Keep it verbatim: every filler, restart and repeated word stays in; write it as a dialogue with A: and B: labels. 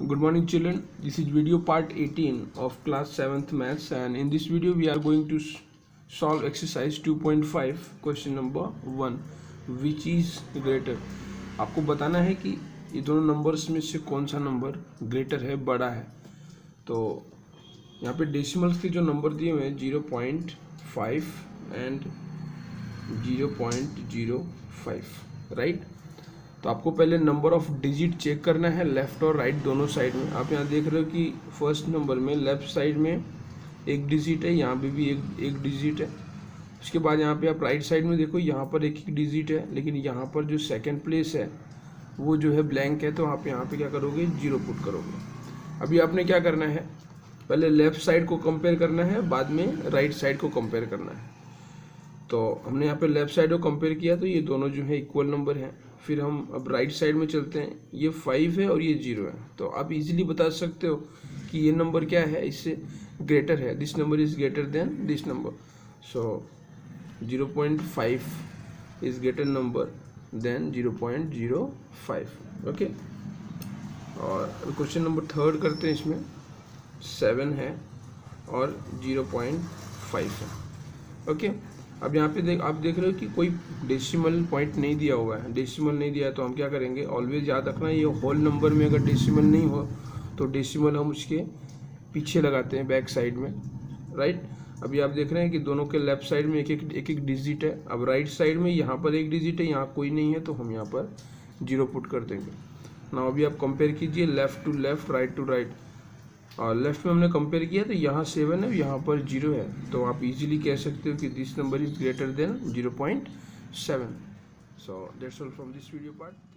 A: Good morning children, this is video part eighteen of class seventh maths, and in this video we are going to solve exercise two point five question number one, which is greater। आपको बताना है कि ये दोनों numbers में से कौन सा नंबर ग्रेटर है, बड़ा है। तो यहाँ पे डेसिमल्स के जो नंबर दिए हुए हैं zero point five and zero point zero five, right. तो आपको पहले नंबर ऑफ डिजिट चेक करना है लेफ़्ट और राइट दोनों साइड में। आप यहाँ देख रहे हो कि फर्स्ट नंबर में लेफ़्ट साइड में एक डिजिट है, यहाँ पे भी एक एक डिजिट है। उसके बाद यहाँ पे आप राइट साइड में देखो, यहाँ पर एक ही डिजिट है, लेकिन यहाँ पर जो सेकंड प्लेस है वो जो है ब्लैंक है, तो आप यहाँ पे क्या करोगे, जीरो पुट करोगे। अभी आपने क्या करना है, पहले लेफ़्ट साइड को कंपेयर करना है, बाद में राइट साइड को कंपेयर करना है। तो हमने यहाँ पे लेफ़्ट साइड को कंपेयर किया तो ये दोनों जो है इक्वल नंबर हैं। फिर हम अब राइट साइड में चलते हैं, ये फाइव है और ये जीरो है। तो आप इजीली बता सकते हो कि ये नंबर क्या है, इससे ग्रेटर है, this number is greater than this number. So zero point five is greater number than zero point zero five. Okay, और क्वेश्चन नंबर थर्ड करते हैं। इसमें सेवन है और जीरो पॉइंट फाइव है। ओके, अब यहाँ पे देख आप देख रहे हो कि कोई डेसिमल पॉइंट नहीं दिया हुआ है, डेसिमल नहीं दिया है, तो हम क्या करेंगे, ऑलवेज याद रखना ये होल नंबर में अगर डेसिमल नहीं हो तो डेसिमल हम उसके पीछे लगाते हैं, बैक साइड में, राइट। अभी आप देख रहे हैं कि दोनों के लेफ्ट साइड में एक एक एक एक डिजिट है। अब राइट साइड में यहाँ पर एक डिजिट है, यहाँ कोई नहीं है, तो हम यहाँ पर जीरो पुट कर देंगे ना। अभी आप कंपेयर कीजिए left to left, right to right. और लेफ्ट में हमने कंपेयर किया तो यहाँ सेवन है, यहाँ पर जीरो है, तो आप इजीली कह सकते हो कि this number is greater than zero point seven. So that's all from this video part.